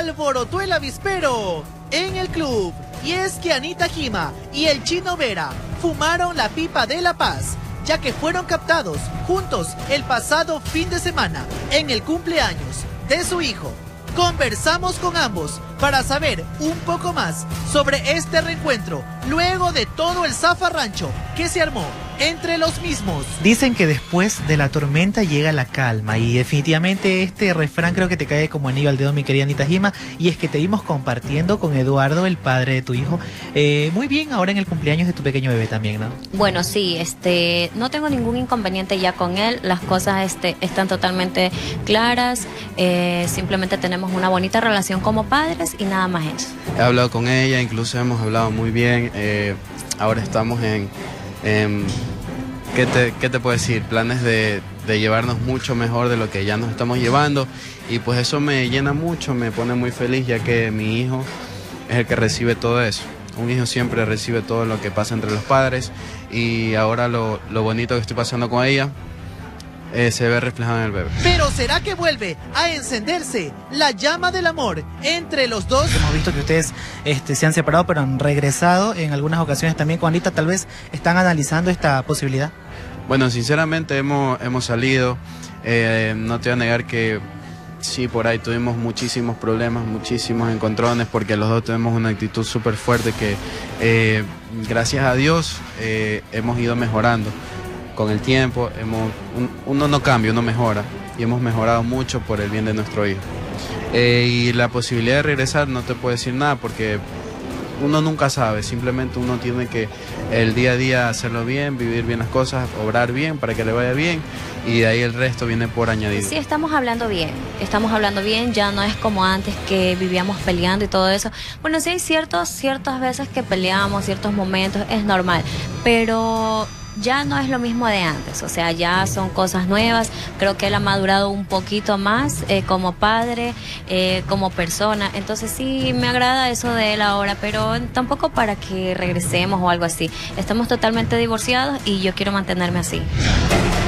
alborotó el avispero en el club. Y es que Anita Gima y el Chino Vera fumaron la pipa de la paz, ya que fueron captados juntos el pasado fin de semana en el cumpleaños de su hijo. Conversamos con ambos para saber un poco más sobre este reencuentro luego de todo el zafarrancho que se armó entre los mismos. Dicen que después de la tormenta llega la calma, y definitivamente este refrán creo que te cae como anillo al dedo, mi querida Anita Gima, y es que te vimos compartiendo con Eduardo, el padre de tu hijo, muy bien ahora en el cumpleaños de tu pequeño bebé también, ¿no? Bueno, sí, no tengo ningún inconveniente ya con él, las cosas están totalmente claras, simplemente tenemos una bonita relación como padres y nada más eso. He hablado con ella, incluso hemos hablado muy bien, ahora estamos en ¿qué te puedo decir? Planes de llevarnos mucho mejor de lo que ya nos estamos llevando, y pues eso me llena mucho, me pone muy feliz, ya que mi hijo es el que recibe todo eso. Un hijo siempre recibe todo lo que pasa entre los padres, y ahora lo bonito que estoy pasando con ella se ve reflejado en el bebé. Pero ¿será que vuelve a encenderse la llama del amor entre los dos? Hemos visto que ustedes se han separado, pero han regresado en algunas ocasiones también con Anita. Tal vez están analizando esta posibilidad. Bueno, sinceramente hemos salido, no te voy a negar que sí, por ahí tuvimos muchísimos problemas, muchísimos encontrones, porque los dos tenemos una actitud súper fuerte que gracias a Dios hemos ido mejorando. Con el tiempo, uno no cambia, uno mejora, y hemos mejorado mucho por el bien de nuestro hijo. Y la posibilidad de regresar no te puedo decir nada, porque uno nunca sabe, simplemente uno tiene que el día a día hacerlo bien, vivir bien las cosas, obrar bien para que le vaya bien, y de ahí el resto viene por añadir. Sí, estamos hablando bien, ya no es como antes que vivíamos peleando y todo eso. Bueno, sí hay ciertas veces que peleamos, ciertos momentos, es normal, pero ya no es lo mismo de antes, o sea, ya son cosas nuevas. Creo que él ha madurado un poquito más como padre, como persona, entonces sí me agrada eso de él ahora, pero tampoco para que regresemos o algo así. Estamos totalmente divorciados y yo quiero mantenerme así.